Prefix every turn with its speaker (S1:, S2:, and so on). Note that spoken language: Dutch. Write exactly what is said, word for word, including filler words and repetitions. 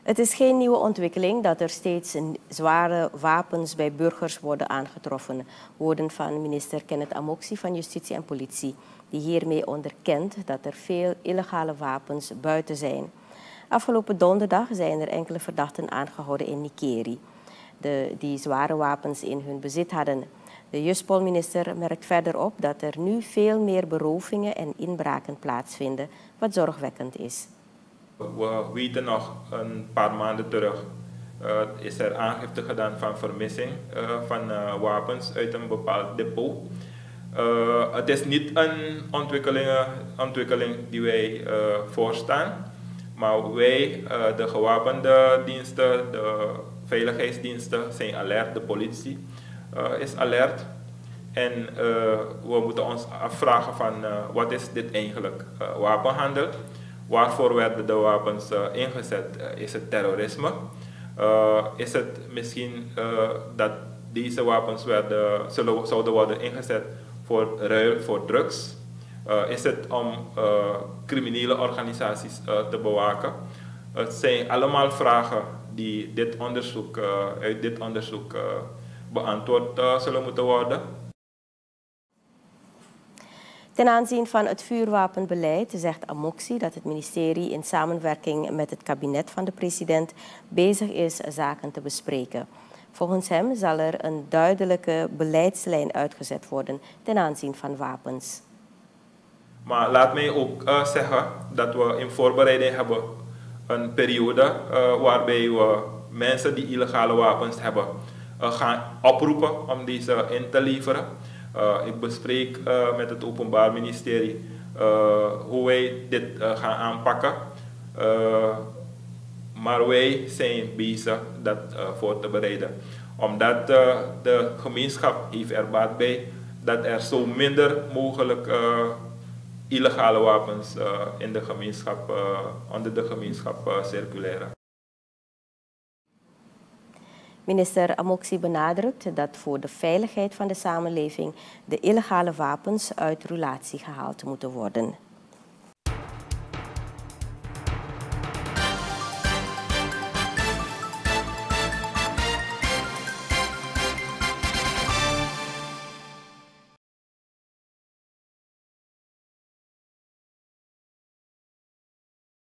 S1: Het is geen nieuwe ontwikkeling dat er steeds zware wapens bij burgers worden aangetroffen. Woorden van minister Kenneth Amoxi van Justitie en Politie, die hiermee onderkent dat er veel illegale wapens buiten zijn. Afgelopen donderdag zijn er enkele verdachten aangehouden in Nikeri, de, die zware wapens in hun bezit hadden. De Juspol-minister merkt verder op dat er nu veel meer berovingen en inbraken plaatsvinden, wat zorgwekkend is.
S2: We weten nog een paar maanden terug uh, is er aangifte gedaan van vermissing uh, van uh, wapens uit een bepaald depot. Uh, het is niet een ontwikkeling, ontwikkeling die wij uh, voorstaan, maar wij, uh, de gewapende diensten, de veiligheidsdiensten zijn alert, de politie uh, is alert. En uh, we moeten ons afvragen van uh, wat is dit eigenlijk? Uh, wapenhandel. Waarvoor werden de wapens uh, ingezet? Uh, is het terrorisme? Uh, is het misschien uh, dat deze wapens werden, zullen, zouden worden ingezet voor ruil voor drugs? Uh, is het om uh, criminele organisaties uh, te bewaken? Het zijn allemaal vragen die dit onderzoek, uh, uit dit onderzoek uh, beantwoord uh, zullen moeten worden.
S1: Ten aanzien van het vuurwapenbeleid zegt Amoxi dat het ministerie in samenwerking met het kabinet van de president bezig is zaken te bespreken. Volgens hem zal er een duidelijke beleidslijn uitgezet worden ten aanzien van wapens.
S2: Maar laat mij ook uh, zeggen dat we in voorbereiding hebben een periode uh, waarbij we mensen die illegale wapens hebben uh, gaan oproepen om deze in te leveren. Uh, ik bespreek uh, met het Openbaar Ministerie uh, hoe wij dit uh, gaan aanpakken. Uh, maar wij zijn bezig dat uh, voor te bereiden. Omdat uh, de gemeenschap heeft er baat bij dat er zo minder mogelijk uh, illegale wapens uh, in de gemeenschap, uh, onder de gemeenschap uh, circuleren.
S1: Minister Amoxi benadrukt dat voor de veiligheid van de samenleving de illegale wapens uit roulatie gehaald moeten worden.